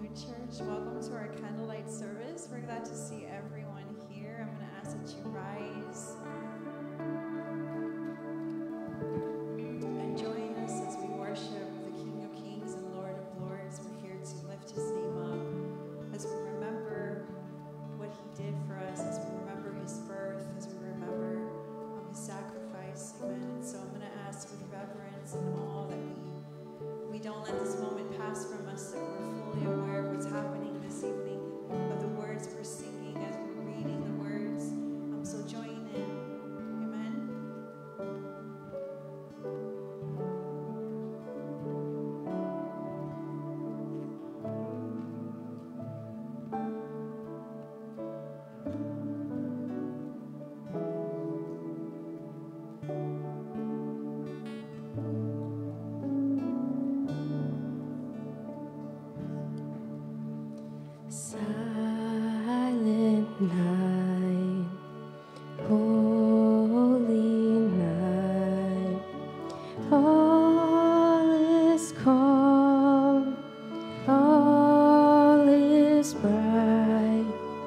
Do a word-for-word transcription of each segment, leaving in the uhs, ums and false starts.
morning, church. Welcome to our candlelight service. We're glad to see everyone here. I'm going to ask that you rise and join us as we worship the King of Kings and Lord of Lords. We're here to lift his name up as we remember what he did for us, as we remember his birth, as we remember um, his sacrifice. Amen. And so I'm going to ask with reverence and awe that we we don't let this moment pass from us, that we're fully aware of what's happening this evening, of the words we're singing as we're reading the words. Um, so join in. Amen. Silent night, holy night, all is calm, all is bright,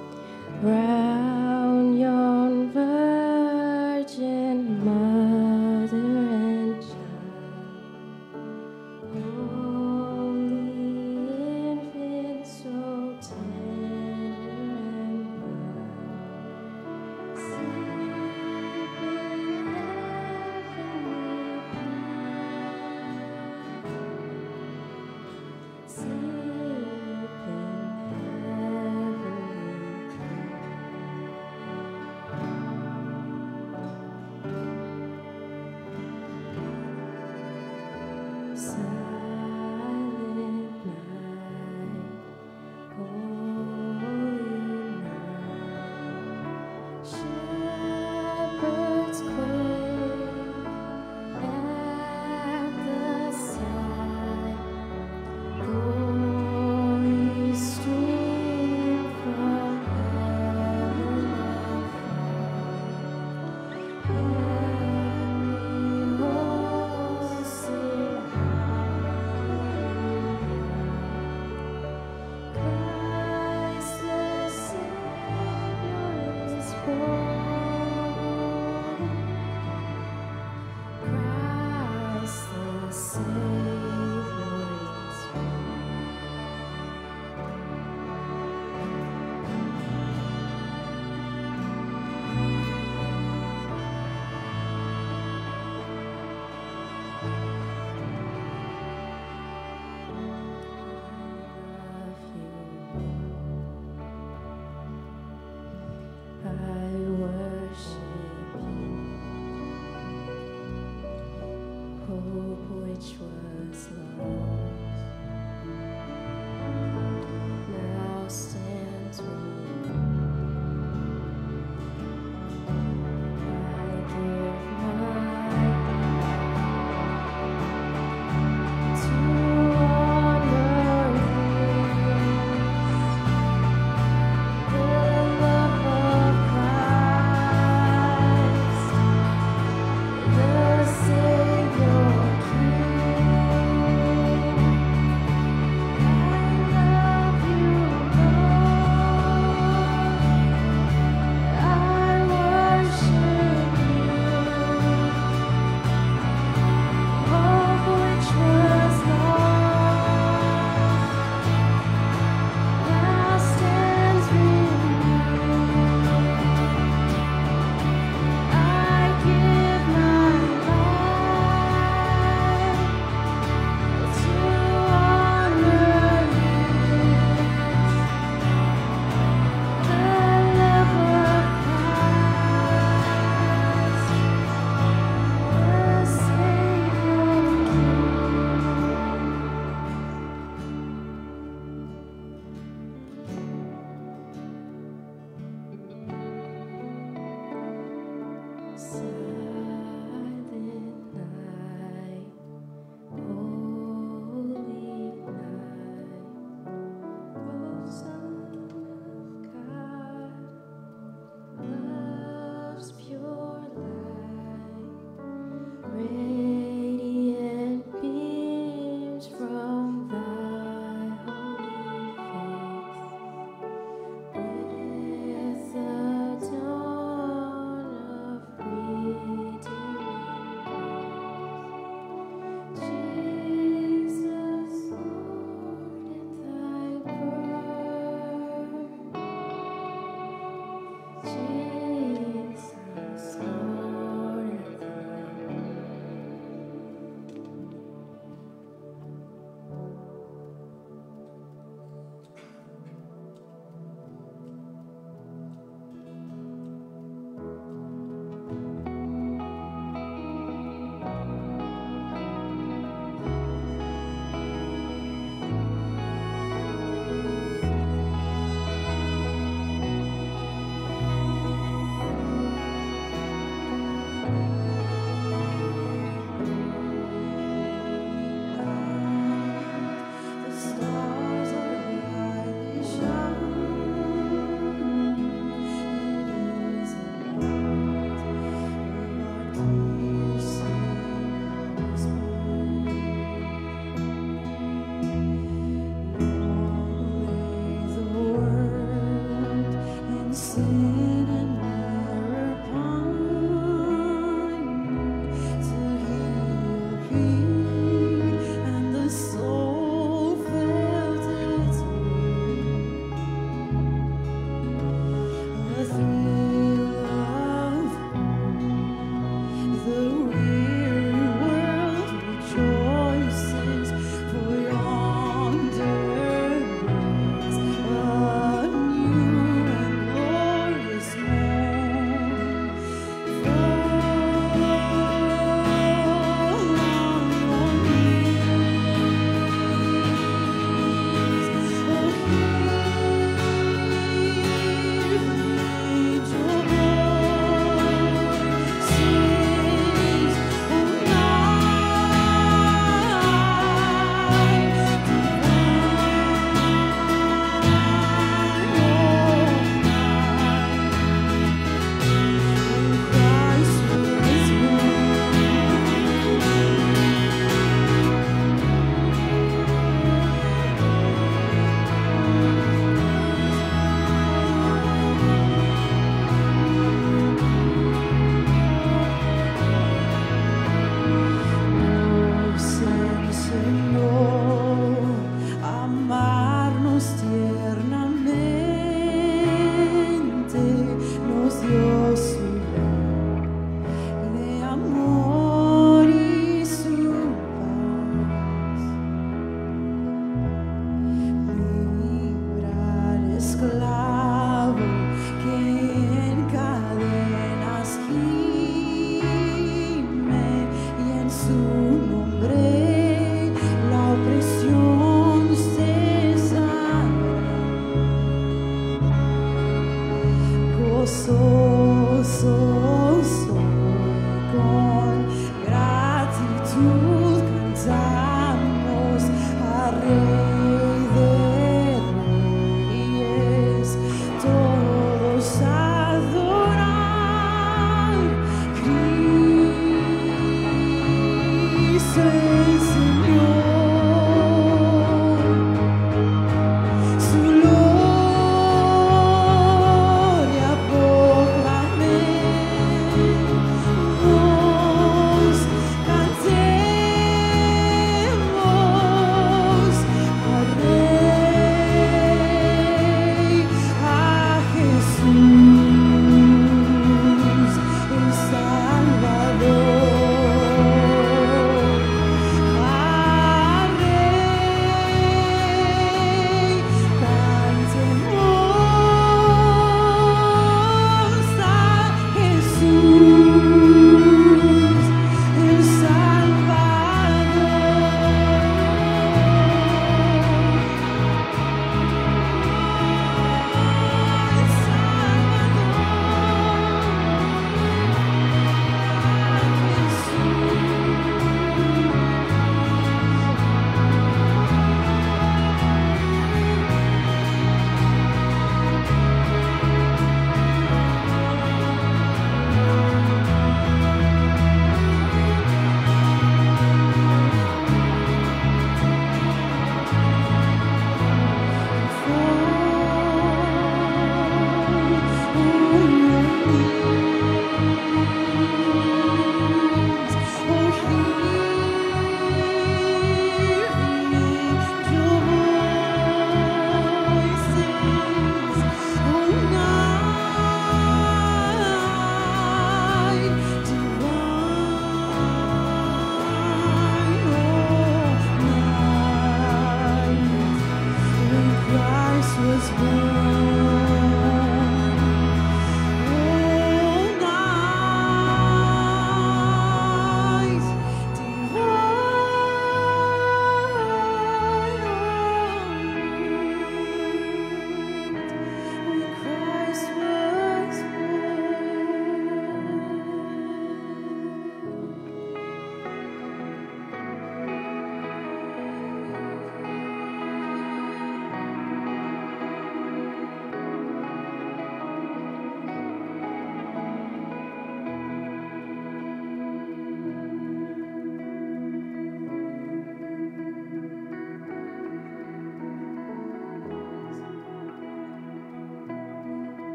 round yon virgin mother and child, holy infant so tender and mild, sleep in heavenly peace, sleep in heavenly peace. Silent night, holy night, shepherds quake at the sight, glory stream from heaven afar, heavenly hosts sing Christ the Savior is born. Christ the Savior is I worship you, hope which was lost, now stands with me. I give my life to honor the love of Christ, the Savior King. sin and error upon till he appeared, and the soul felt its weight. A thrill of the weary world rejoices, for yonder breaks a new and glorious morn. Fall on your knees, oh, hear the angel voice sings, oh, night Christ was Nos enseñó a amarnos tiernamente, nos dio su ley de amor y su paz. Librar esclavo que en cadenas gime, y en su nombre la opresión cesará. Gozoso soy, con gratitud cantamos al Rey de Reyes, todos adorar. Cristo el Señor, su gloria proclamemos.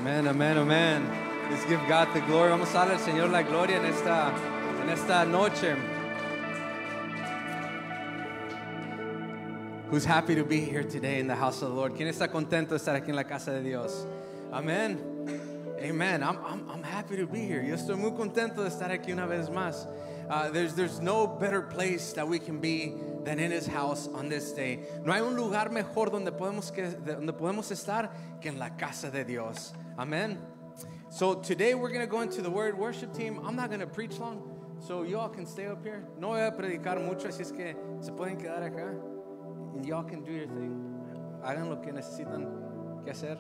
Amén, amén, amén. Let's give God the glory. Vamos a darle al Señor la gloria en esta, en esta noche. Who's happy to be here today in the house of the Lord? ¿Quién está contento de estar aquí en la casa de Dios? Amén. Amen. I'm, I'm, I'm happy to be here. Yo estoy muy contento de estar aquí una vez más. Uh, there's, there's no better place that we can be than in His house on this day. No hay un lugar mejor donde podemos, que, donde podemos estar que en la casa de Dios. Amen. So today we're going to go into the Word. Worship team, I'm not going to preach long, so y'all can stay up here. No voy a predicar mucho, así es que se pueden quedar acá. And y'all can do your thing. Hagan lo que necesitan que hacer.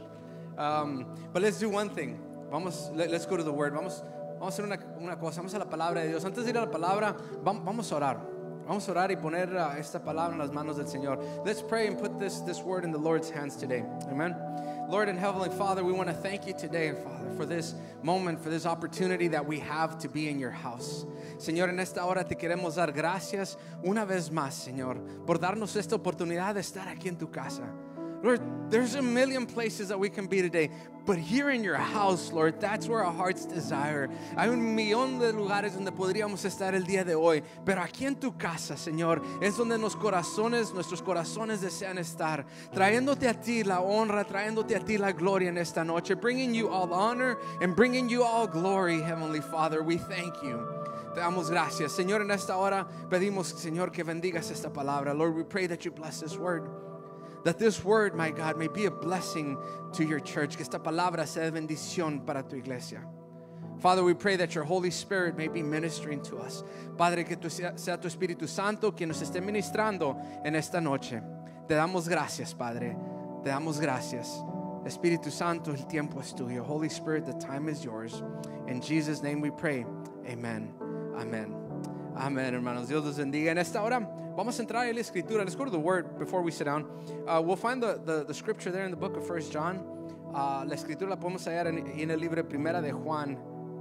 Um, but let's do one thing. Vamos, let, let's go to the Word. Vamos, vamos a hacer una, una cosa. Vamos a la palabra de Dios. Antes de ir a la palabra, vamos, vamos a orar. Vamos a orar y poner uh, esta palabra en las manos del Señor. Let's pray and put this, this word in the Lord's hands today. Amen. Lord and Heavenly Father, we want to thank you today, Father, for this moment, for this opportunity that we have to be in your house. Señor, en esta hora te queremos dar gracias una vez más, Señor, por darnos esta oportunidad de estar aquí en tu casa. Lord, there's a million places that we can be today, but here in your house, Lord, that's where our hearts desire. Hay un millón de lugares donde podríamos estar el día de hoy, pero aquí en tu casa, Señor, es donde los corazones, nuestros corazones desean estar, trayéndote a ti la honra, trayéndote a ti la gloria en esta noche, bringing you all honor and bringing you all glory, Heavenly Father. We thank you. Te damos gracias. Señor, en esta hora pedimos, Señor, que bendigas esta palabra. Lord, we pray that you bless this word. That this word, my God, may be a blessing to your church. Que esta palabra sea de bendición para tu iglesia. Father, we pray that your Holy Spirit may be ministering to us. Padre, que tu sea, sea tu Espíritu Santo quien nos esté ministrando en esta noche. Te damos gracias, Padre. Te damos gracias. Espíritu Santo, el tiempo es tuyo. Holy Spirit, the time is yours. In Jesus' name we pray. Amen. Amen. Amen, hermanos. Dios los bendiga. En esta hora vamos a entrar en la escritura. Let's go to the word before we sit down. Uh, we'll find the, the, the scripture there in the book of First John. Uh, la escritura la podemos hallar en, en el libro Primera de Juan.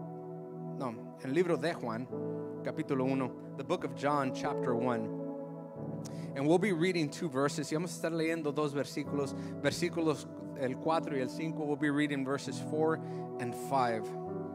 No, en el libro de Juan, capítulo uno. The book of John, chapter one. And we'll be reading two verses. Y vamos a estar leyendo dos versículos. Versículos el cuatro y el cinco. We'll be reading verses four and five.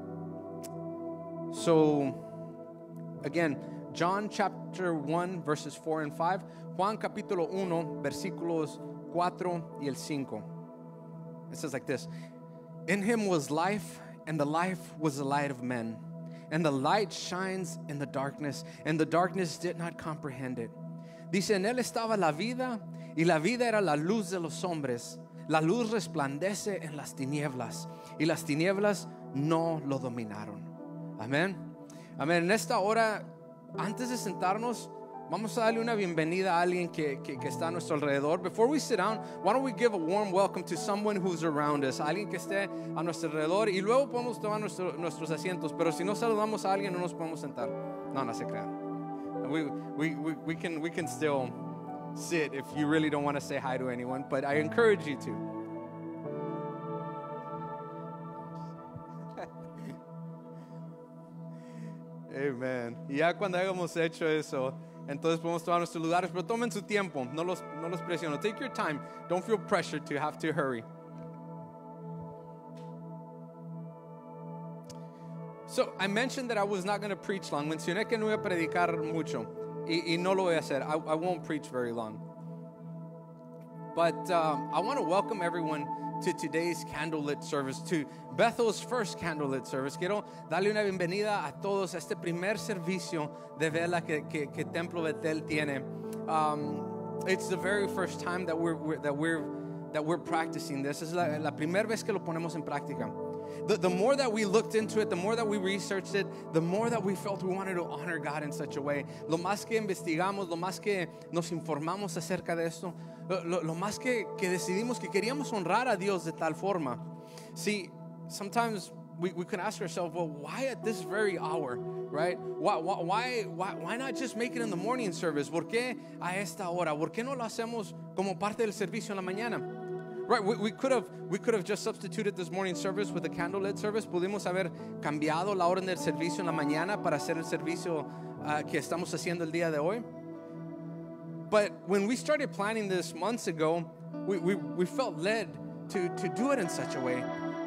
So, again, John chapter one, verses four and five. Juan capítulo uno, versículos cuatro y el cinco. It says like this. In him was life, and the life was the light of men. And the light shines in the darkness, and the darkness did not comprehend it. Dice, en él estaba la vida, y la vida era la luz de los hombres. La luz resplandece en las tinieblas, y las tinieblas no lo dominaron. Amén. Amén. En esta hora, antes de sentarnos, vamos a darle una bienvenida a alguien que, que, que está a nuestro alrededor. Before we sit down, why don't we give a warm welcome to someone who's around us, alguien que esté a nuestro alrededor, y luego podemos tomar nuestro, nuestros asientos. Pero si no saludamos a alguien, no nos podemos sentar. No, no se crean. We, we, we, we, can, we can still sit if you really don't want to say hi to anyone, but I encourage you to. Amen. Y ya cuando hayamos hecho eso, entonces podemos tomar nuestros lugares, pero tomen su tiempo, no los, no los presiono. Take your time. Don't feel pressured to have to hurry. So, I mentioned that I was not going to preach long. Mencioné que no iba a predicar mucho. Y, y no lo voy a hacer. I, I won't preach very long. But um, I want to welcome everyone to today's candlelit service, to Bethel's first candlelit service. Quiero darle una bienvenida a todos a este primer servicio de vela que, que, que Templo Bethel tiene. Um, it's the very first time that we're, we're, that we're, that we're practicing this. Es la, la primera vez que lo ponemos en práctica. The, the more that we looked into it, the more that we researched it, the more that we felt we wanted to honor God in such a way. Lo más que investigamos, lo más que nos informamos acerca de esto, lo, lo, lo más que, que decidimos que queríamos honrar a Dios de tal forma. See, sometimes we, we can ask ourselves, well, why at this very hour, right? Why, why, why, why not just make it in the morning service? ¿Por qué a esta hora? ¿Por qué no lo hacemos como parte del servicio en la mañana? Right, we, we could have we could have just substituted this morning service with a candlelit service. Pudimos haber cambiado la orden del servicio en la mañana para hacer el servicio uh, que estamos haciendo el día de hoy. But when we started planning this months ago, we, we, we felt led to, to do it in such a way.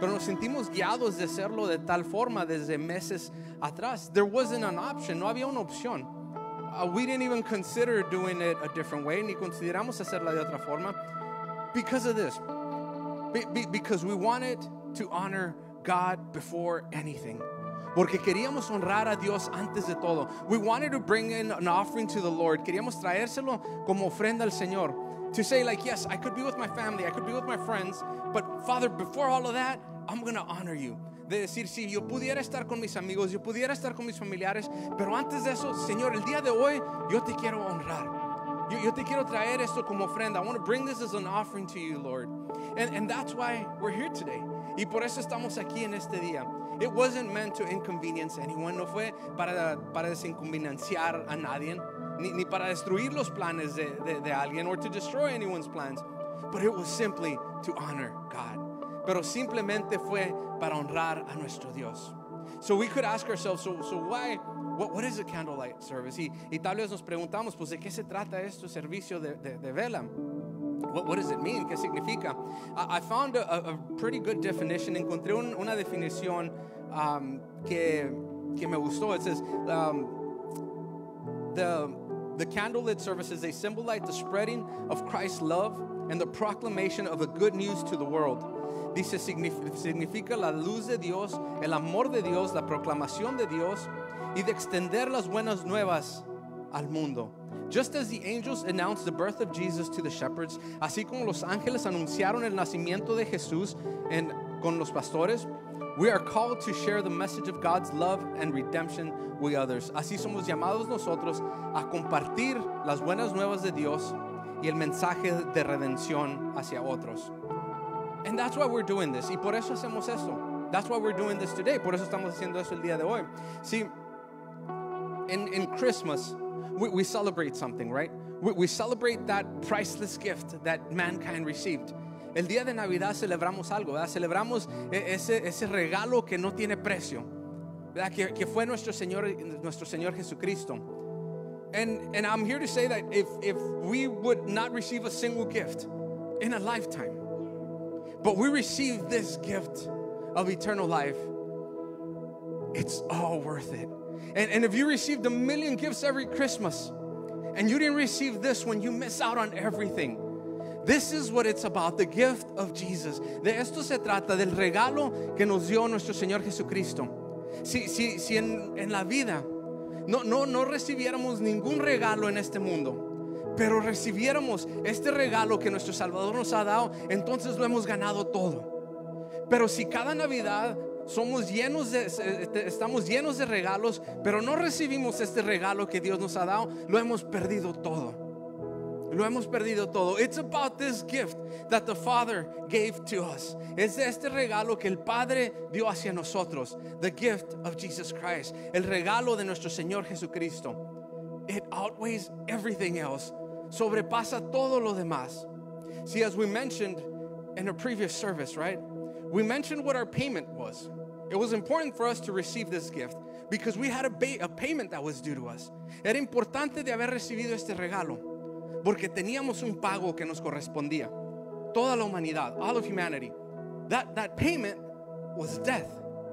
pero nos sentimos guiados de hacerlo de tal forma desde meses atrás. There wasn't an option, no había una opción. Uh, we didn't even consider doing it a different way, ni consideramos hacerla de otra forma, because of this. Be, be, because we wanted to honor God before anything. Porque queríamos honrar a Dios antes de todo. We wanted to bring in an offering to the Lord. Queríamos traérselo como ofrenda al Señor. To say like, yes, I could be with my family, I could be with my friends, but Father, before all of that, I'm going to honor you. De decir, si yo pudiera estar con mis amigos, yo pudiera estar con mis familiares, pero antes de eso, Señor, el día de hoy, yo te quiero honrar. Yo, yo te quiero traer esto como ofrenda. I want to bring this as an offering to you, Lord. And, and that's why we're here today. Y por eso estamos aquí en este día. It wasn't meant to inconvenience anyone. No fue para, para desinconvenienciar a nadie, ni, ni para destruir los planes de, de, de alguien, or to destroy anyone's plans. But it was simply to honor God. Pero simplemente fue para honrar a nuestro Dios. So we could ask ourselves, so, so why, what, what is a candlelight service? Y, y tal vez nos preguntamos, pues, ¿de qué se trata esto, servicio de, de, de vela? What, what does it mean? ¿Qué significa? I, I found a, a pretty good definition. Encontré un, una definición um, que, que me gustó. It says, um, the, the candlelit services, they symbolize the spreading of Christ's love and the proclamation of a good news to the world. Dice, significa la luz de Dios, el amor de Dios, la proclamación de Dios y de extender las buenas nuevas al mundo. Just as the angels announced the birth of Jesus to the shepherds, así como los ángeles anunciaron el nacimiento de Jesús en, con los pastores, we are called to share the message of God's love and redemption with others. Así somos llamados nosotros a compartir las buenas nuevas de Dios y el mensaje de redención hacia otros. And that's why we're doing this. Y por eso hacemos esto. That's why we're doing this today. Por eso estamos haciendo eso el día de hoy. See, in, in Christmas, we, we celebrate something, right? We, we celebrate that priceless gift that mankind received. El día de Navidad celebramos algo, ¿verdad? Celebramos ese, ese regalo que no tiene precio, ¿verdad? Que, que fue nuestro Señor, nuestro Señor Jesucristo. And, and I'm here to say that if, if we would not receive a single gift in a lifetime, but we receive this gift of eternal life, it's all worth it. And, and if you received a million gifts every Christmas and you didn't receive this one, you miss out on everything. This is what it's about, the gift of Jesus. De esto se trata, del regalo que nos dio nuestro Señor Jesucristo. Si, si, si en, en la vida no, no, no recibiéramos ningún regalo en este mundo, pero recibiéramos este regalo que nuestro Salvador nos ha dado, entonces lo hemos ganado todo. Pero si cada Navidad somos llenos de, estamos llenos de regalos, pero no recibimos este regalo que Dios nos ha dado, lo hemos perdido todo. Lo hemos perdido todo. It's about this gift that the Father gave to us. Es este regalo que el Padre dio hacia nosotros. The gift of Jesus Christ. El regalo de nuestro Señor Jesucristo. It outweighs everything else. Sobrepasa todo lo demás. See, as we mentioned in a previous service, right? We mentioned what our payment was. It was important for us to receive this gift because we had a, ba- a payment that was due to us. Era importante de haber recibido este regalo porque teníamos un pago que nos correspondía. Toda la humanidad, all of humanity. That, that payment was death.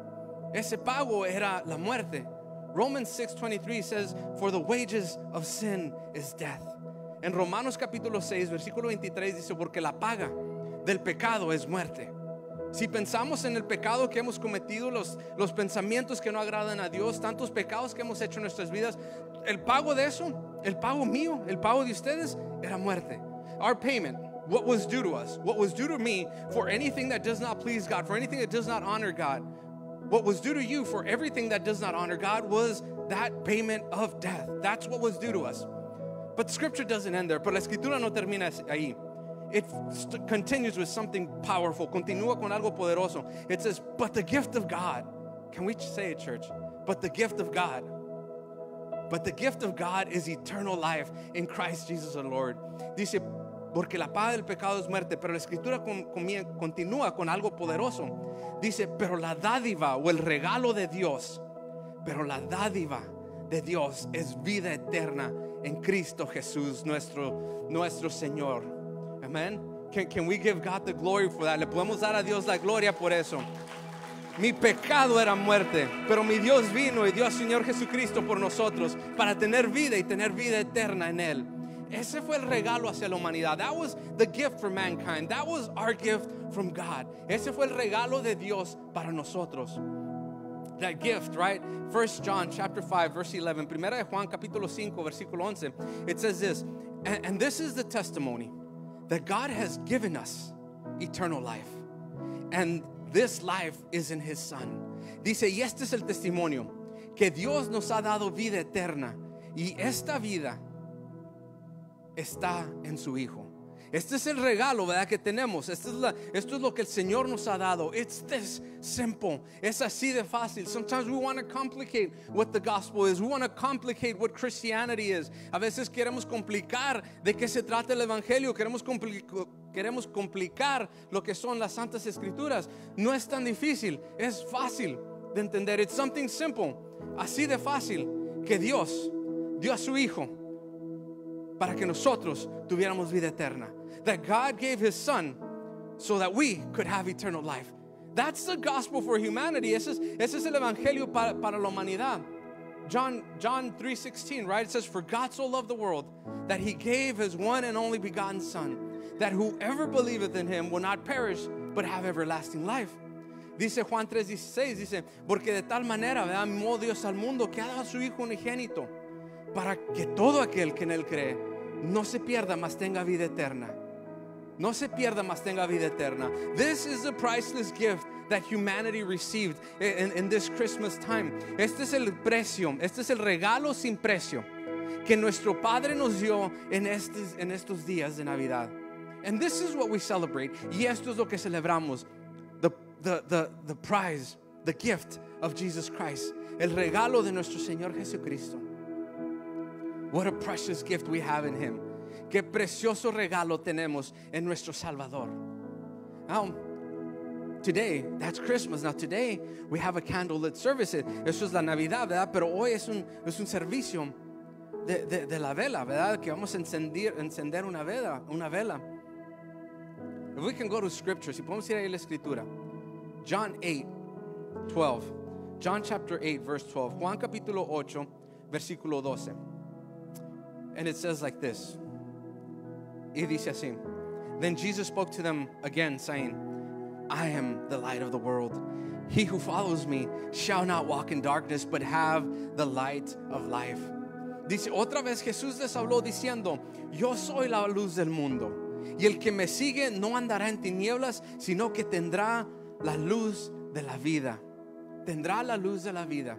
Ese pago era la muerte. Romans six twenty-three says, for the wages of sin is death. En Romanos capítulo seis, versículo veintitrés dice, porque la paga del pecado es muerte. Si pensamos en el pecado que hemos cometido, los, los pensamientos que no agradan a Dios, tantos pecados que hemos hecho en nuestras vidas, el pago de eso, el pago mío, el pago de ustedes, era muerte. Our payment, what was due to us, what was due to me for anything that does not please God, for anything that does not honor God, what was due to you for everything that does not honor God was that payment of death. That's what was due to us. But the scripture doesn't end there. Pero la escritura no termina ahí. It st- continues with something powerful. Continúa con algo poderoso. It says, but the gift of God. Can we say it, church? But the gift of God. But the gift of God is eternal life in Christ Jesus our Lord. Dice, porque la paga del pecado es muerte. Pero la escritura con, con, continúa con algo poderoso. Dice, pero la dádiva o el regalo de Dios. Pero la dádiva de Dios es vida eterna en Cristo Jesús, nuestro, nuestro Señor. Amen. Can, can we give God the glory for that? Le podemos dar a Dios la gloria por eso. Mi pecado era muerte, pero mi Dios vino y dio al Señor Jesucristo por nosotros para tener vida y tener vida eterna en Él. Ese fue el regalo hacia la humanidad. That was the gift for mankind. That was our gift from God. Ese fue el regalo de Dios para nosotros. That gift, right? First John chapter five verse eleven. Primera de Juan capítulo cinco versículo once. It says this, and, and this is the testimony that God has given us eternal life. And this life is in His Son. Dice, y este es el testimonio, que Dios nos ha dado vida eterna. Y esta vida está en su Hijo. Este es el regalo, ¿verdad? Que tenemos. Esto es, la, esto es lo que el Señor nos ha dado. It's this simple. Es así de fácil. Sometimes we want to complicate what the gospel is. We want to complicate what Christianity is. A veces queremos complicar de qué se trata el evangelio. Queremos complicar, queremos complicar lo que son las santas escrituras. No es tan difícil. Es fácil de entender. It's something simple. Así de fácil que Dios dio a su Hijo para que nosotros tuviéramos vida eterna. That God gave His Son so that we could have eternal life. That's the gospel for humanity. Ese es, ese es el evangelio para, para la humanidad. John, John three sixteen, right? It says, for God so loved the world that He gave His one and only begotten Son, that whoever believeth in Him will not perish, but have everlasting life. Dice Juan tres dieciséis, dice, porque de tal manera, ¿verdad? Amó Dios al mundo que ha dado a su Hijo unigénito, para que todo aquel que en Él cree no se pierda, mas tenga vida eterna. No se pierda, mas tenga vida eterna. This is the priceless gift that humanity received in, in this Christmas time. Este es el precio, este es el regalo sin precio que nuestro Padre nos dio en estos, en estos días de Navidad. And this is what we celebrate. Y esto es lo que celebramos. The, the, the, the prize, the gift of Jesus Christ. El regalo de nuestro Señor Jesucristo. What a precious gift we have in Him. Qué precioso regalo tenemos en nuestro Salvador. Now, today, that's Christmas. Now, today, we have a candlelit service. Eso es la Navidad, ¿verdad? Pero hoy es un, es un servicio de, de, de la vela, ¿verdad? Que vamos a encender, encender una vela, una vela. If we can go to Scripture, si podemos ir ahí a la Escritura. John eight, twelve. John chapter eight, verse twelve. Juan capítulo ocho, versículo doce. And it says like this. Y dice así. Then Jesus spoke to them again, saying, I am the light of the world. He who follows me shall not walk in darkness, but have the light of life. Dice, otra vez Jesús les habló diciendo, yo soy la luz del mundo. Y el que me sigue no andará en tinieblas, sino que tendrá la luz de la vida. Tendrá la luz de la vida.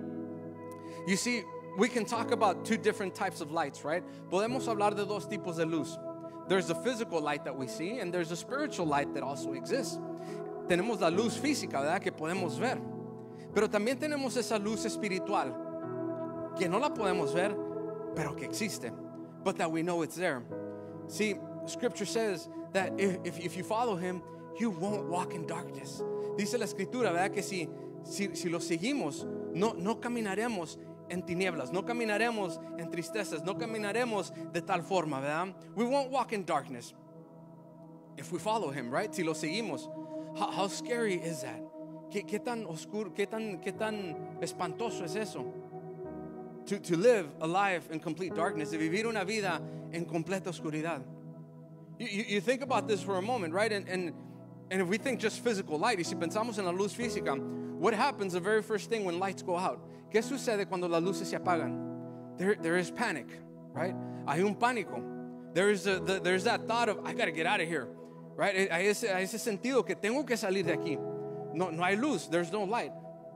You see, we can talk about two different types of lights, right? Podemos hablar de dos tipos de luz. There's the physical light that we see, and there's a spiritual light that also exists. Tenemos la luz física, ¿verdad? Que podemos ver. Pero también tenemos esa luz espiritual, que no la podemos ver, pero que existe. But that we know it's there. See, Scripture says that if, if, if you follow Him, you won't walk in darkness. Dice la Escritura, ¿verdad? Que si, si, si lo seguimos, no, no caminaremos en tinieblas, no caminaremos en tristezas, no caminaremos de tal forma, ¿verdad? We won't walk in darkness if we follow Him, right? Si lo seguimos. How, how scary is that? ¿Qué, qué tan oscuro, qué tan, qué tan espantoso es eso? To, to live a life in complete darkness, de vivir una vida en completa oscuridad. You, you, you think about this for a moment, right? And, and, and if we think just physical light, y si pensamos en la luz física, what happens the very first thing when lights go out? ¿Qué sucede cuando las luces se apagan? There, there is panic, right? Hay un pánico. There is a, the, there's that thought of, I got to get out of here, right? Hay ese, hay ese sentido que tengo que salir de aquí. No, no hay luz. There's no light.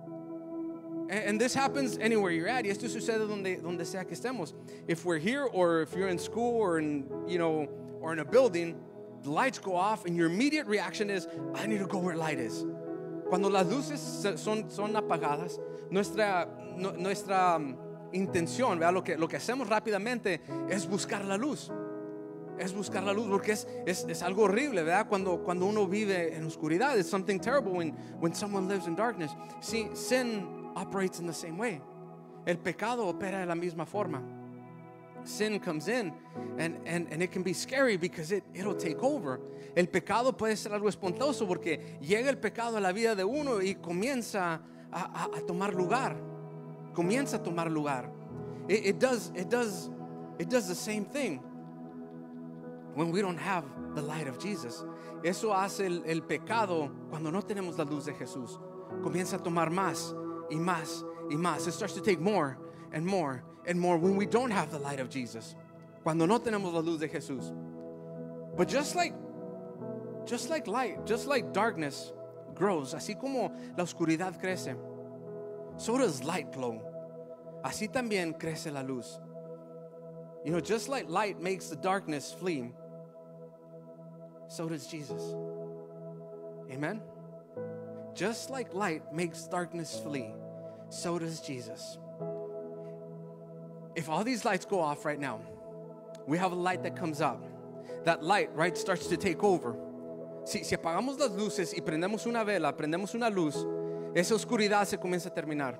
And, and this happens anywhere you're at. Y esto sucede donde, donde sea que estemos. If we're here, or if you're in school, or in, you know, or in a building, the lights go off, and your immediate reaction is, I need to go where light is. Cuando las luces son, son apagadas, nuestra, no, nuestra um, intención, ¿verdad? Lo que, lo que hacemos rápidamente es buscar la luz. Es buscar la luz, porque es, es, es algo horrible, ¿verdad? Cuando, cuando uno vive en oscuridad. It's something terrible when, when someone lives in darkness. See, sin operates in the same way. El pecado opera de la misma forma. sin comes in, and, and, and it can be scary because it, it'll take over. El pecado puede ser algo espantoso porque llega el pecado a la vida de uno y comienza a, a, a tomar lugar. Comienza a tomar lugar. It, it does, it does, it does the same thing when we don't have the light of Jesus. Eso hace el, el pecado cuando no tenemos la luz de Jesús. Comienza a tomar más y más y más. It starts to take more and more and more when we don't have the light of Jesus. Cuando no tenemos la luz de Jesús. But just like just like light, just like darkness grows, así como la oscuridad crece, so does light glow. Así también crece la luz. You know, just like light makes the darkness flee, so does Jesus. Amen? Just like light makes darkness flee, so does Jesus. If all these lights go off right now, we have a light that comes up. That light, right, starts to take over. Si, si apagamos las luces y prendemos una vela, prendemos una luz, esa oscuridad se comienza a terminar.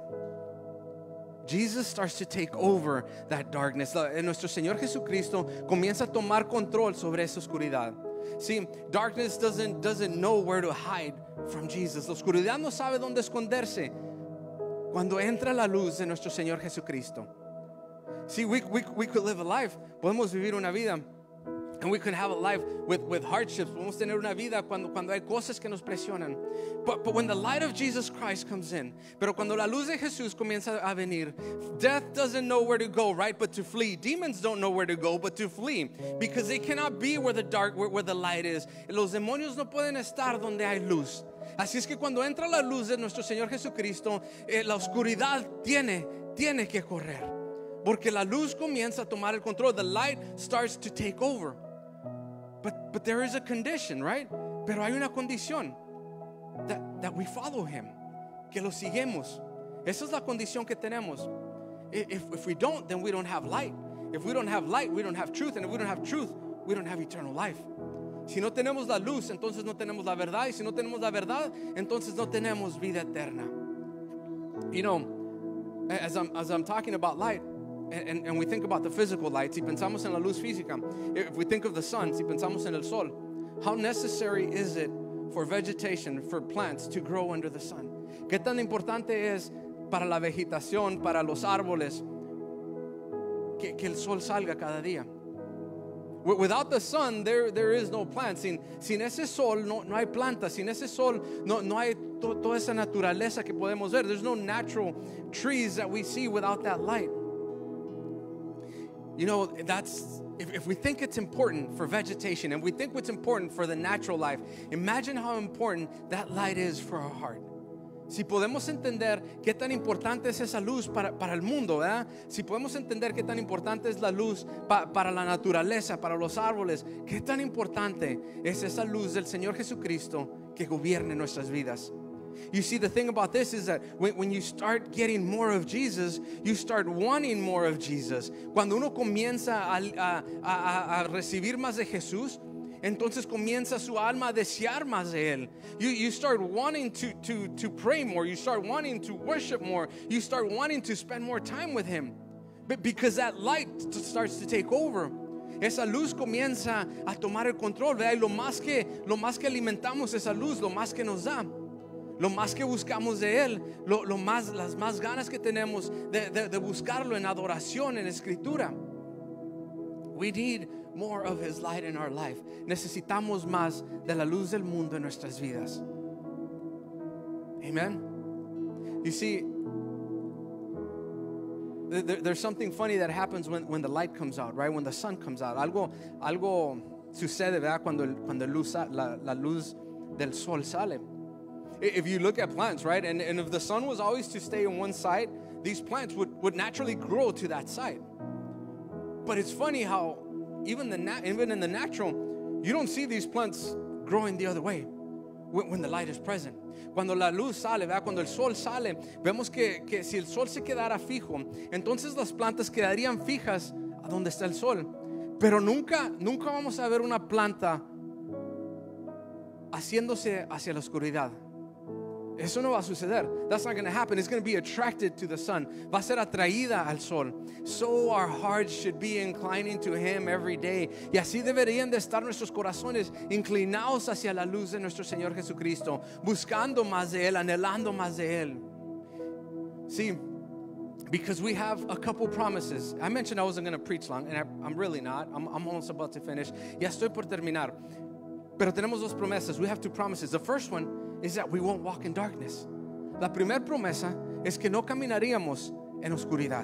Jesus starts to take over that darkness. Nuestro Señor Jesucristo comienza a tomar control sobre esa oscuridad. See, darkness doesn't, doesn't know where to hide from Jesus. La oscuridad no sabe dónde esconderse cuando entra la luz de nuestro Señor Jesucristo. See, we, we, we could live a life, podemos vivir una vida, and we can have a life with, with hardships. Podemos tener una vida cuando, cuando hay cosas que nos presionan. But, but when the light of Jesus Christ comes in, pero cuando la luz de Jesús comienza a venir, death doesn't know where to go, right? But to flee. Demons don't know where to go, but to flee. Because they cannot be where the dark, where, where the light is. Los demonios no pueden estar donde hay luz. Así es que cuando entra la luz de nuestro Señor Jesucristo, eh, la oscuridad tiene, tiene que correr. Porque la luz comienza a tomar el control. The light starts to take over. But, but there is a condition, right? Pero hay una condición. That, that we follow Him. Que lo seguimos. Esa es la condición que tenemos. If, if we don't, then we don't have light. If we don't have light, we don't have truth. And if we don't have truth, we don't have eternal life. Si no tenemos la luz, entonces no tenemos la verdad. Y si no tenemos la verdad, entonces no tenemos vida eterna. You know, as I'm, as I'm talking about light, And, and we think about the physical light, si pensamos en la luz física, if we think of the sun, si pensamos en el sol, how necessary is it for vegetation, for plants to grow under the sun? ¿Qué tan importante es para la vegetación, para los árboles, que, que el sol salga cada día? Without the sun, there, there is no plant. Sin, sin ese sol, no, no hay plantas. Sin ese sol, no, no hay to, toda esa naturaleza que podemos ver. There's no natural trees that we see without that light. You know, that's, if, if we think it's important for vegetation and we think what's important for the natural life, imagine how important that light is for our heart. Si podemos entender qué tan importante es esa luz para, para el mundo, ¿verdad? Si podemos entender qué tan importante es la luz pa, para la naturaleza, para los árboles, qué tan importante es esa luz del Señor Jesucristo que gobierne nuestras vidas. You see, the thing about this is that when, when you start getting more of Jesus, you start wanting more of Jesus. Cuando uno comienza a, a, a, a recibir más de Jesús, entonces comienza su alma a desear más de Él. You, you start wanting to, to, to pray more. You start wanting to worship more. You start wanting to spend more time with Him. But because that light starts to take over. Esa luz comienza a tomar el control, ¿verdad? Y lo más que, lo más que alimentamos esa luz, lo más que nos da. Lo más que buscamos de Él, lo, lo más, las más ganas que tenemos de, de, de buscarlo en adoración, en escritura. We need more of His light in our life. Necesitamos más de la luz del mundo en nuestras vidas. Amen. You see, there, there's something funny that happens when, when the light comes out, right? When the sun comes out. Algo, algo sucede, ¿verdad? Cuando, el, cuando luz, la, la luz del sol sale. If you look at plants, right, and, and if the sun was always to stay on one side, these plants would, would naturally grow to that side. But it's funny how even, the na- even in the natural, you don't see these plants growing the other way when, when the light is present. Cuando la luz sale, ¿verdad? Cuando el sol sale, vemos que, que si el sol se quedara fijo, entonces las plantas quedarían fijas a donde está el sol. Pero nunca, nunca vamos a ver una planta haciéndose hacia la oscuridad. Eso no va a suceder. That's not going to happen. It's going to be attracted to the sun. Va a ser atraída al sol. So our hearts should be inclining to Him every day. Y así deberían de estar nuestros corazones inclinados hacia la luz de nuestro Señor Jesucristo, buscando más de Él, anhelando más de Él. See, because we have a couple promises. I mentioned I wasn't going to preach long, and I, I'm really not. I'm, I'm almost about to finish. Ya estoy por terminar. Pero tenemos dos promesas. We have two promises. The first one is that we won't walk in darkness. La primera promesa es que no caminaríamos en oscuridad.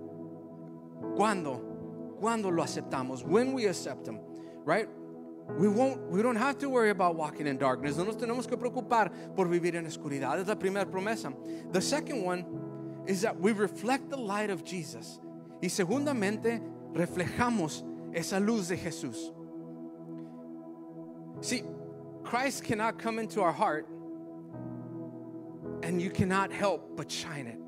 ¿Cuándo? Cuando lo aceptamos. When we accept Him, right? We won't, we don't have to worry about walking in darkness. No nos tenemos que preocupar por vivir en oscuridad. Es la primera promesa. The second one is that we reflect the light of Jesus. Y segundamente, reflejamos esa luz de Jesús. See, Christ cannot come into our heart and you cannot help but shine it.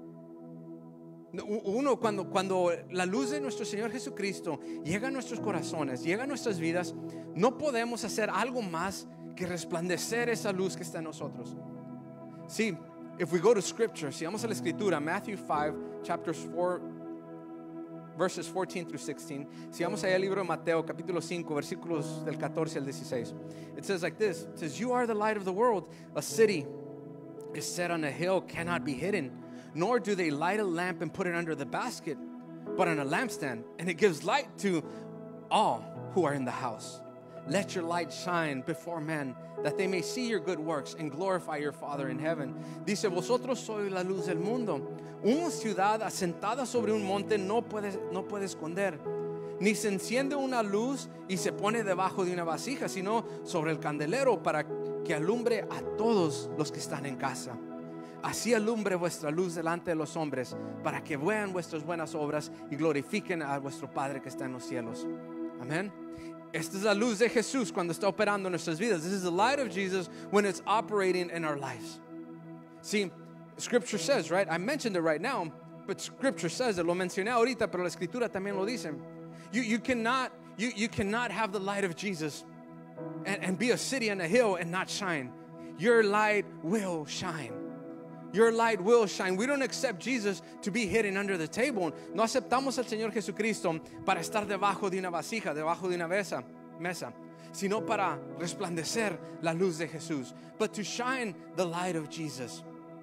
Uno, cuando, cuando la luz de nuestro Señor Jesucristo llega a nuestros corazones, llega a nuestras vidas, no podemos hacer algo más que resplandecer esa luz que está en nosotros. See, if we go to Scripture, si vamos a la Escritura, Matthew five, chapters four, verses fourteen through sixteen. Si vamos allá al libro de Mateo, capítulo cinco, versículos del catorce al dieciséis. It says like this. It says, "You are the light of the world. A city is set on a hill cannot be hidden. Nor do they light a lamp and put it under the basket, but on a lampstand, and it gives light to all who are in the house. Let your light shine before men, that they may see your good works and glorify your Father in heaven." Dice, vosotros sois la luz del mundo. Una ciudad asentada sobre un monte no puede, no puede esconder. Ni se enciende una luz y se pone debajo de una vasija, sino sobre el candelero para que alumbre a todos los que están en casa. Así alumbre vuestra luz delante de los hombres, para que vean vuestras buenas obras y glorifiquen a vuestro Padre que está en los cielos. Amén. Esta es la luz de Jesús cuando está operando en nuestras vidas. This is the light of Jesus when it's operating in our lives. See, Scripture says, right? I mentioned it right now, but Scripture says it. Lo mencioné ahorita, pero la Escritura también lo dice. You, you, cannot, you, you cannot have the light of Jesus and, and be a city on a hill and not shine. Your light will shine. Your light will shine. We don't accept Jesus to be hidden under the table. No aceptamos al Señor Jesucristo para estar debajo de una vasija, debajo de una mesa, mesa, sino para resplandecer la luz de Jesús. But to shine the light of Jesus.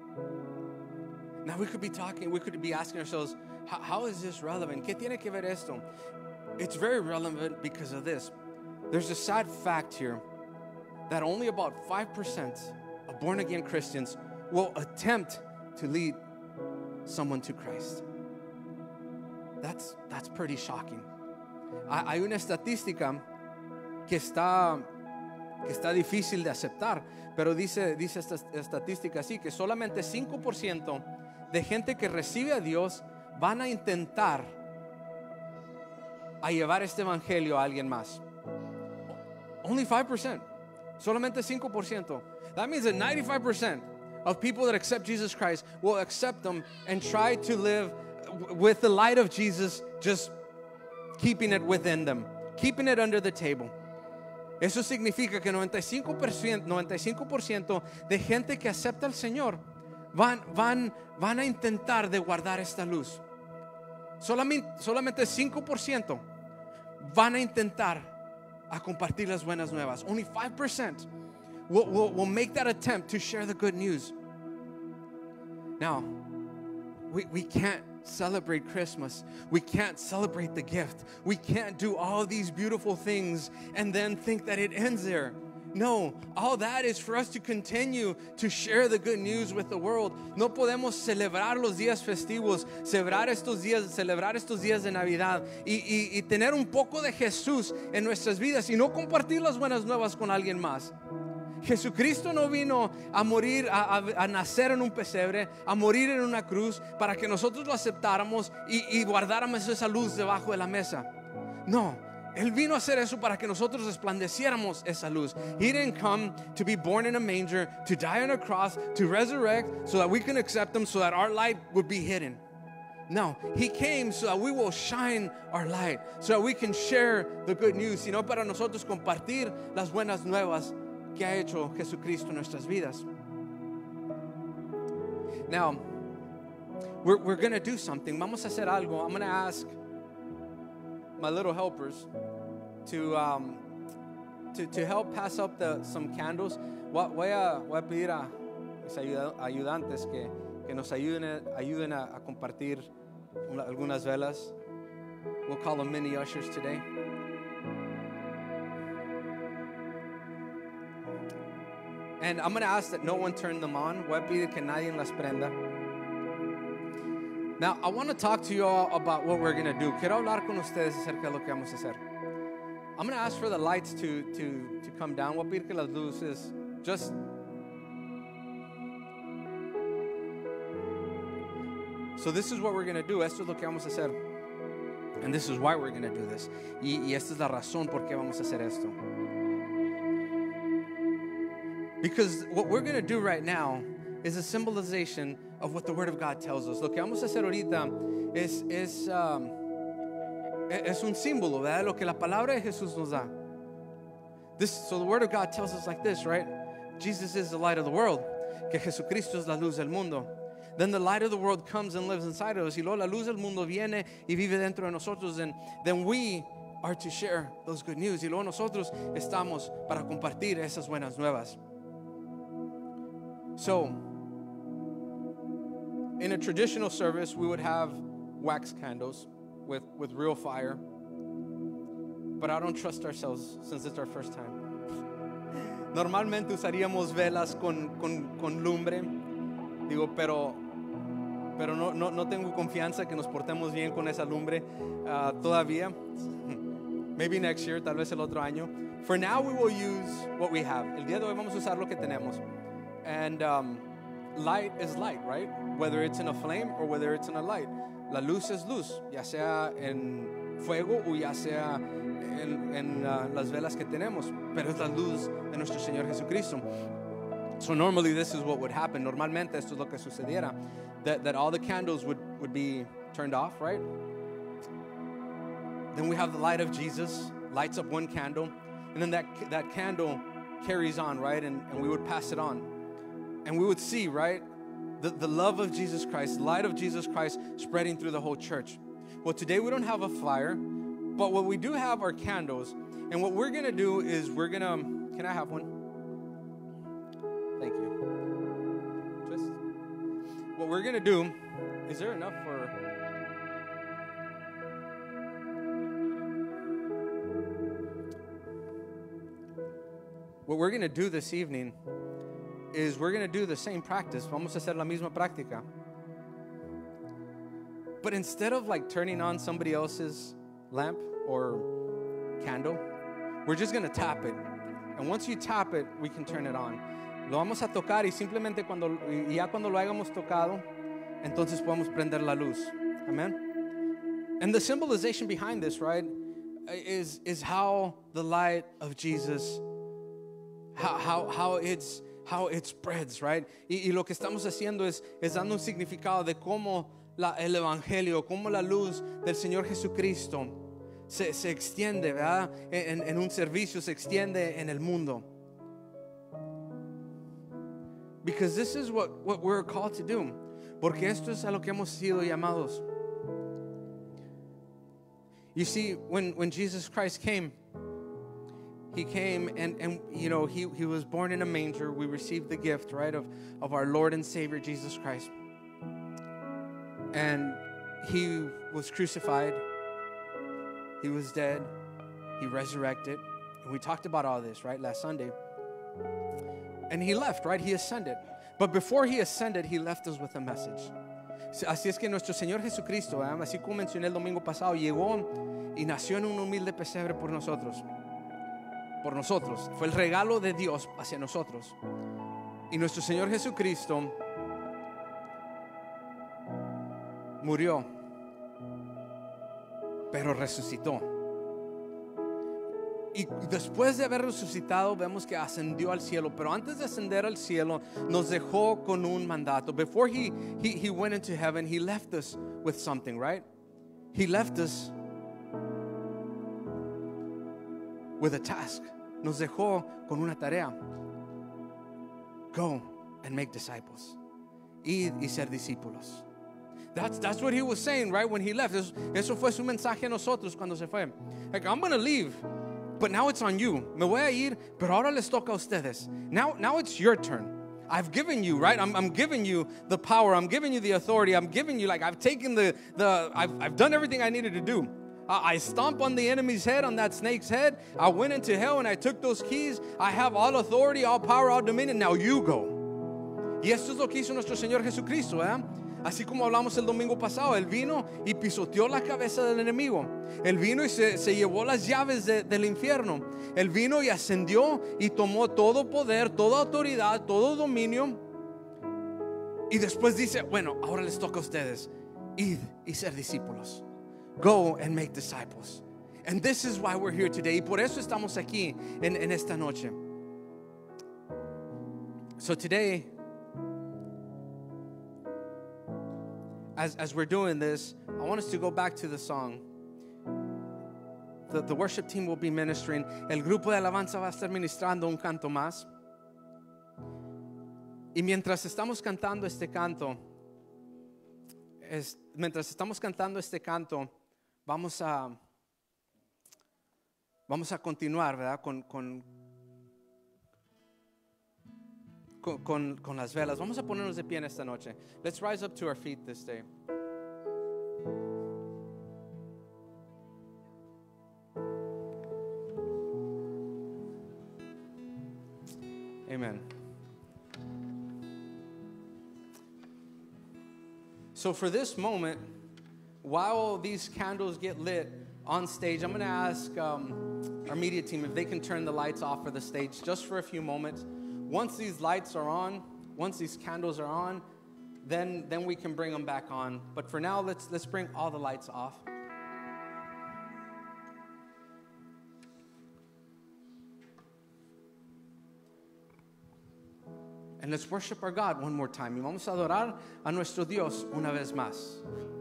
Now we could be talking, we could be asking ourselves, how, how is this relevant? ¿Qué tiene que ver esto? It's very relevant because of this. There's a sad fact here that only about five percent of born-again Christians will attempt to lead someone to Christ. That's, that's pretty shocking. Hay una estadística que está, que está difícil de aceptar, pero dice, dice esta estadística así, que solamente cinco por ciento de gente que recibe a Dios van a intentar a llevar este evangelio a alguien más. Only five percent. Solamente cinco por ciento. That means that ninety-five percent of people that accept Jesus Christ will accept them and try to live with the light of Jesus, just keeping it within them, keeping it under the table. Eso significa que noventa y cinco por ciento, noventa y cinco por ciento de gente que acepta al Señor van, van, van a intentar de guardar esta luz. Solamente, solamente cinco por ciento van a intentar a compartir las buenas nuevas. Only five percent will, will, will make that attempt to share the good news. Now, we, we can't celebrate Christmas. We can't celebrate the gift. We can't do all these beautiful things and then think that it ends there. No, all that is for us to continue to share the good news with the world. No podemos celebrar los días festivos, celebrar estos días, celebrar estos días de Navidad y, y, y tener un poco de Jesús en nuestras vidas y no compartir las buenas nuevas con alguien más. Jesucristo no vino a morir, a, a, a nacer en un pesebre, a morir en una cruz para que nosotros lo aceptáramos y, y guardáramos esa luz debajo de la mesa. No, Él vino a hacer eso para que nosotros resplandeciéramos esa luz. He didn't come to be born in a manger, to die on a cross, to resurrect so that we can accept Him, so that our light would be hidden. No, He came so that we will shine our light, so that we can share the good news, sino para nosotros compartir las buenas nuevas que ha hecho Jesucristo en nuestras vidas. Now, we're, we're going to do something. Vamos a hacer algo. I'm going to ask my little helpers to, um, to, to help pass up the, some candles. Voy voy a, voy a pedir a mis ayuda- ayudantes que, que nos ayuden, ayuden a, a compartir una- algunas velas. We'll call them mini ushers today. And I'm going to ask that no one turn them on. Voy a pedir que nadie las prenda. Now, I want to talk to you all about what we're going to do. Quiero hablar con ustedes acerca de lo que vamos a hacer. I'm going to ask for the lights to, to, to come down. Voy a pedir que las luces just... So this is what we're going to do. Esto es lo que vamos a hacer. And this is why we're going to do this. Y, y esta es la razón por qué vamos a hacer esto. Because what we're going to do right now is a symbolization of what the Word of God tells us. Lo que vamos a hacer ahorita es, es, um, es un símbolo, ¿verdad? Lo que la palabra de Jesús nos da. This, so the Word of God tells us like this, right? Jesus is the light of the world. Que Jesucristo es la luz del mundo. Then the light of the world comes and lives inside of us. Y luego la luz del mundo viene y vive dentro de nosotros. And then we are to share those good news. Y luego nosotros estamos para compartir esas buenas nuevas. So, in a traditional service, we would have wax candles with, with real fire. But I don't trust ourselves since it's our first time. Normalmente usaríamos velas con, con, con lumbre. Digo, pero, pero no, no, no tengo confianza que nos portemos bien con esa lumbre uh, todavía. Maybe next year, tal vez el otro año. For now, we will use what we have. El día de hoy vamos a usar lo que tenemos. And um, light is light, right? Whether it's in a flame or whether it's in a light. La luz es luz, ya sea en fuego o ya sea en, en uh, las velas que tenemos. Pero es la luz de nuestro Señor Jesucristo. So normally this is what would happen. Normalmente esto es lo que sucediera. That, that all the candles would, would be turned off, right? Then we have the light of Jesus, lights up one candle. And then that, that candle carries on, right? And, and we would pass it on. And we would see, right, the, the love of Jesus Christ, light of Jesus Christ spreading through the whole church. Well, today we don't have a fire, but what we do have are candles. And what we're going to do is we're going to, can I have one? Thank you. Just, what we're going to do, is there enough for... What we're going to do this evening is we're going to do the same practice. Vamos a hacer la misma práctica. But instead of like turning on somebody else's lamp or candle, we're just going to tap it. And once you tap it, we can turn it on. Lo vamos a tocar y simplemente cuando, y ya cuando lo hayamos tocado, entonces podemos prender la luz. Amen? And the symbolization behind this, right, is, is how the light of Jesus, how, how, how it's how it spreads, right? Y, y lo que estamos haciendo es, es dando un significado de cómo la, el evangelio, cómo la luz del Señor Jesucristo se, se extiende, ¿verdad? En, en un servicio, se extiende en el mundo. Because this is what, what we're called to do. Porque esto es a lo que hemos sido llamados. You see, when, when Jesus Christ came, He came and, and you know, he, he was born in a manger. We received the gift, right, of, of our Lord and Savior, Jesus Christ. And He was crucified. He was dead. He resurrected. And we talked about all this, right, last Sunday. And He left, right? He ascended. But before He ascended, He left us with a message. Así es que nuestro Señor Jesucristo, ¿eh? Así como mencioné el domingo pasado, llegó y nació en un humilde pesebre por nosotros. Por nosotros. Fue el regalo de Dios hacia nosotros. Y nuestro Señor Jesucristo murió, pero resucitó. Y después de haber resucitado, vemos que ascendió al cielo. Pero antes de ascender al cielo, nos dejó con un mandato. Before he, he, he went into heaven, He left us with something, right? He left us with a task. Nos dejó con una tarea. Go and make disciples. id y ser discípulos. That's, that's what he was saying, right, when he left. Eso, eso fue su mensaje a nosotros cuando se fue. Like, I'm going to leave, but now it's on you. Me voy a ir, pero ahora les toca a ustedes. Now, now it's your turn. I've given you, right? I'm, I'm giving you the power. I'm giving you the authority. I'm giving you, like, I've taken the, the I've, I've done everything I needed to do. Uh, I stomped on the enemy's head, on that snake's head. I went into hell and I took those keys. I have all authority, all power, all dominion. Now you go. Y esto es lo que hizo nuestro Señor Jesucristo, ¿eh? Así como hablamos el domingo pasado, Él vino y pisoteó la cabeza del enemigo. Él vino y se, se llevó las llaves de, del infierno. Él vino y ascendió y tomó todo poder, toda autoridad, todo dominio. Y después dice, bueno, ahora les toca a ustedes, id y ser discípulos. Go and make disciples. And this is why we're here today. Y por eso estamos aquí en, en esta noche. So today, As, as we're doing this, I want us to go back to the song. The, the worship team will be ministering. El grupo de alabanza va a estar ministrando un canto más. Y mientras estamos cantando este canto, es, mientras estamos cantando este canto, vamos a, vamos a continuar, ¿verdad? Con, con, Con, con, con las velas. Vamos a ponernos de pie en esta noche. Let's rise up to our feet this day. Amen. So for this moment, while these candles get lit on stage, I'm going to ask um, our media team if they can turn the lights off for the stage just for a few moments. Once these lights are on, once these candles are on, then, then we can bring them back on. But for now, let's, let's bring all the lights off. And let's worship our God one more time. Y vamos a adorar a nuestro Dios una vez más.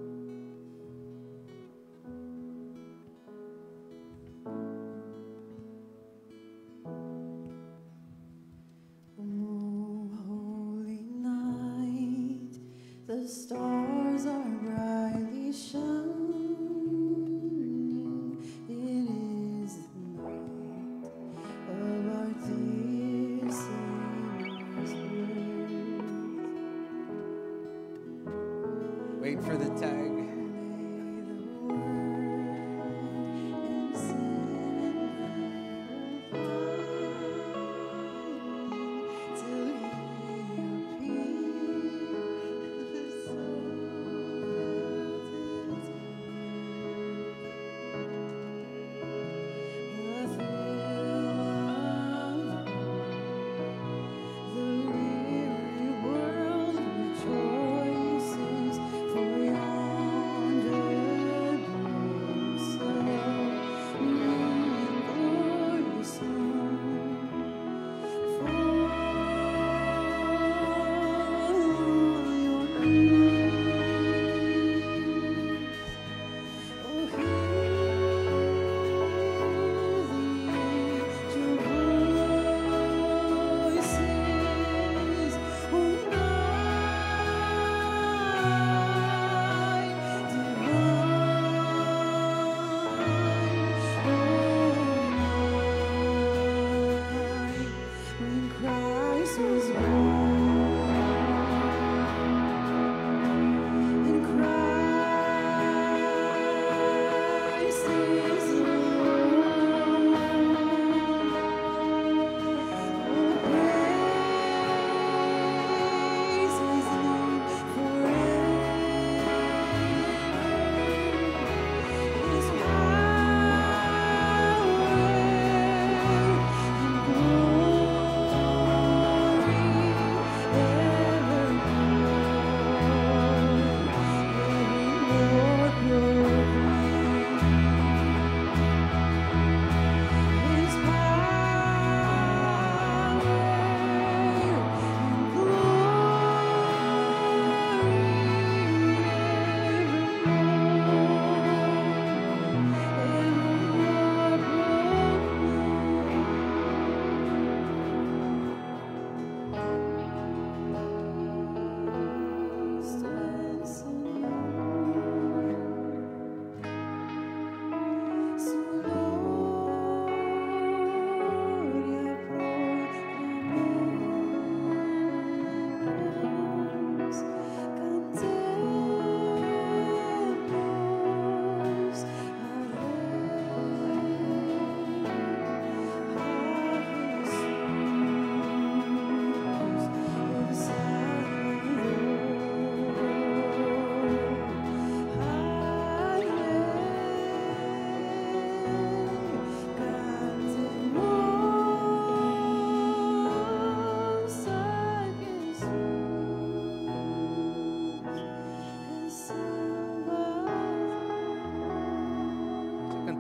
The stars are brightly shining. It is the night of our dear Savior's birth. Wait for the tag. The weary world rejoices, for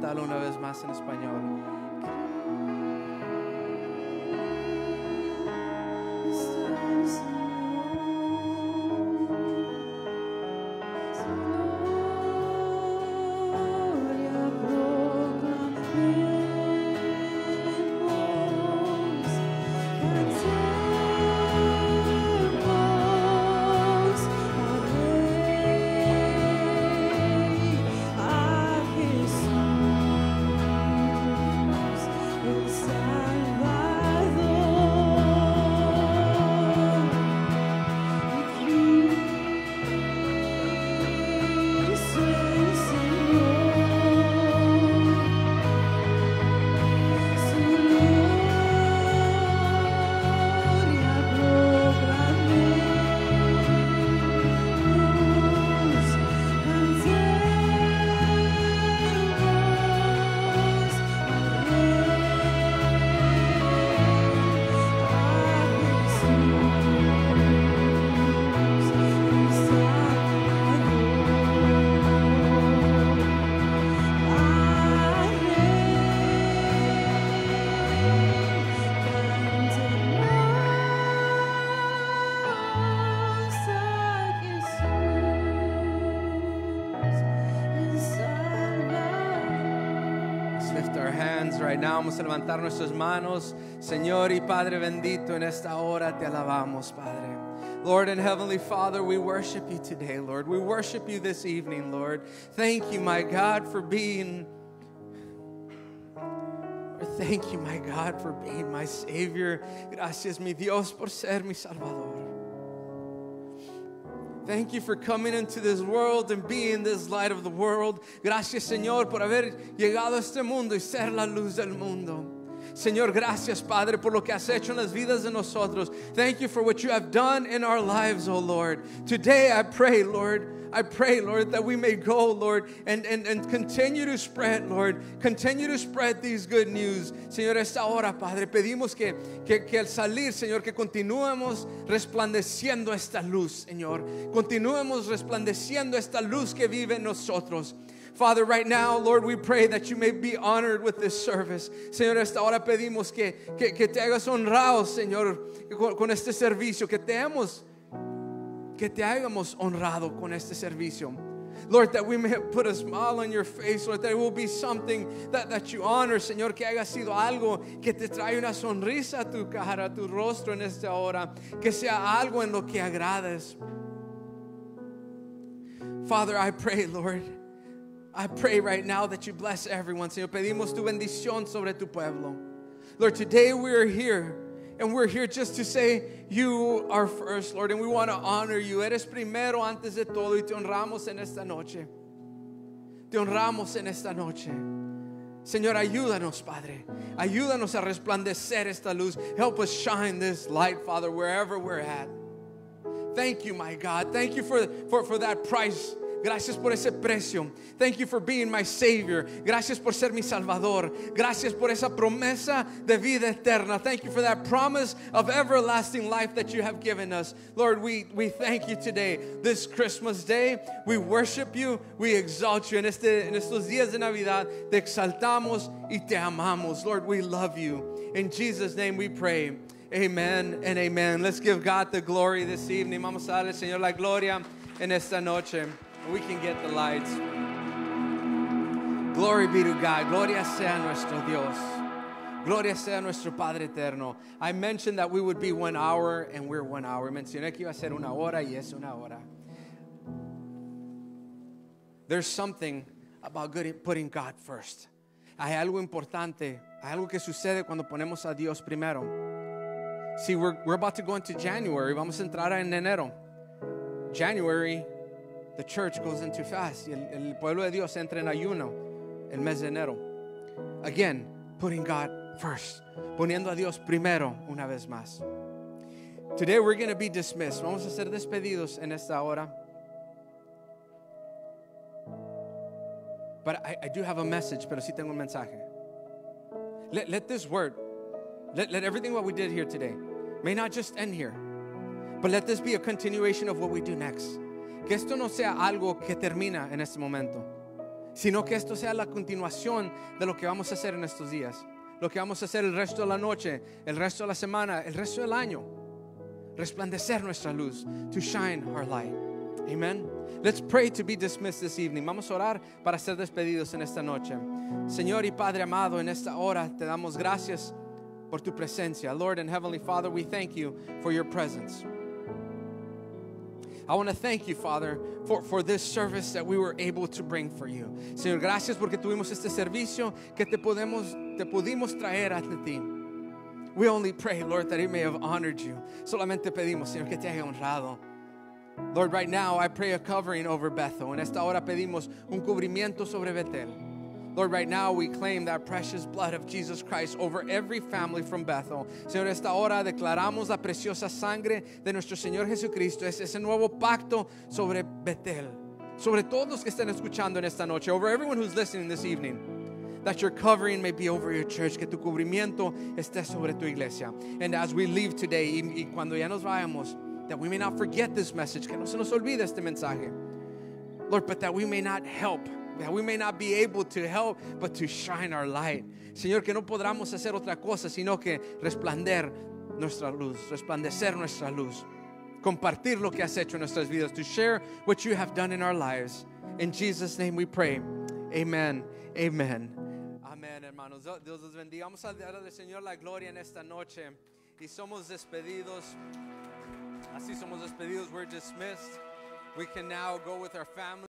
cántalo una vez más en español. Right now, vamos a levantar nuestras manos. Señor y Padre bendito, en esta hora te alabamos, Padre. Lord and Heavenly Father, we worship you today, Lord. We worship you this evening, Lord. Thank you, my God, for being... Thank you, my God, for being my Savior. Gracias, mi Dios, por ser mi Salvador. Thank you for coming into this world and being this light of the world. Gracias, Señor, por haber llegado a este mundo y ser la luz del mundo. Señor, gracias, Padre, por lo que has hecho en las vidas de nosotros. Thank you for what you have done in our lives, oh Lord. Today I pray, Lord, I pray, Lord, that we may go, Lord, and, and, and continue to spread, Lord, continue to spread these good news. Señor, esta hora, Padre, pedimos que, que, que al salir, Señor, que continuemos resplandeciendo esta luz, Señor. Continuemos resplandeciendo esta luz que vive en nosotros. Father, right now, Lord, we pray that you may be honored with this service. Señor, esta hora pedimos que, que, que te hagas honrado, Señor, con, con este servicio, que te hemos que te hayamos honrado con este servicio. Lord, that we may have put a smile on your face, Lord, that it will be something that, that you honor, Señor, que haya sido algo que te trae una sonrisa a tu cara, a tu rostro en esta hora, que sea algo en lo que agrades. Father, I pray, Lord, I pray right now that you bless everyone, Señor. Pedimos tu bendición sobre tu pueblo. Lord, today we are here. And we're here just to say, you are first, Lord, and we want to honor you. Eres primero antes de todo, y te honramos en esta noche. Te honramos en esta noche. Señor, ayúdanos, Padre. Ayúdanos a resplandecer esta luz. Help us shine this light, Father, wherever we're at. Thank you, my God. Thank you for, for, for that price. Gracias por ese precio. Thank you for being my Savior. Gracias por ser mi Salvador. Gracias por esa promesa de vida eterna. Thank you for that promise of everlasting life that you have given us. Lord, we, we thank you today. This Christmas day, we worship you, we exalt you. En, este, en estos días de Navidad, te exaltamos y te amamos. Lord, we love you. In Jesus' name we pray. Amen and amen. Let's give God the glory this evening. Vamos a darle, Señor, la gloria en esta noche. We can get the lights. Glory be to God. Gloria sea nuestro Dios. Gloria sea nuestro Padre eterno. I mentioned that we would be one hour, and we're one hour. Mencioné que iba a ser una hora, y es una hora. There's something about good, putting God first. Hay algo importante, hay algo que sucede cuando ponemos a Dios primero. See, we're, we're about to go into January. Vamos a entrar en enero. January, the church goes into fast. Y el, el pueblo de Dios entra en ayuno el mes de enero. Again, putting God first. Poniendo a Dios primero una vez más. Today we're going to be dismissed. Vamos a ser despedidos en esta hora. But I, I do have a message, pero sí tengo un mensaje. Let, let this word, let, let everything what we did here today, may not just end here, but let this be a continuation of what we do next. Que esto no sea algo que termina en este momento, sino que esto sea la continuación de lo que vamos a hacer en estos días, lo que vamos a hacer el resto de la noche, el resto de la semana, el resto del año. Resplandecer nuestra luz, to shine our light. Amen. Let's pray to be dismissed this evening. Vamos a orar para ser despedidos en esta noche. Señor y Padre amado, en esta hora te damos gracias por tu presencia. Lord and Heavenly Father, we thank you for your presence. I want to thank you, Father, for, for this service that we were able to bring for you. Señor, gracias porque tuvimos este servicio que te podemos, te pudimos traer ante ti. We only pray, Lord, that it may have honored you. Solamente pedimos, Señor, que te haya honrado. Lord, right now I pray a covering over Bethel. En esta hora pedimos un cubrimiento sobre Betel. Lord, right now we claim that precious blood of Jesus Christ over every family from Bethel. Señor, esta hora declaramos la preciosa sangre de nuestro Señor Jesucristo. Es ese nuevo pacto sobre Betel. Sobre todos los que están escuchando en esta noche. Over everyone who's listening this evening. That your covering may be over your church, que tu cubrimiento esté sobre tu iglesia. And as we leave today, y, y cuando ya nos vayamos, that we may not forget this message, que no se nos olvide este mensaje. Lord, but that we may not help, that we may not be able to help, but to shine our light. Señor, que no podamos hacer otra cosa, sino que resplandecer nuestra luz, resplandecer nuestra luz. Compartir lo que has hecho en nuestras vidas, to share what you have done in our lives. In Jesus' name we pray. Amen. Amen. Amén, hermanos. Dios los bendiga. Vamos a dar al Señor la gloria en esta noche. Y somos despedidos. Así somos despedidos. We're dismissed. We can now go with our family.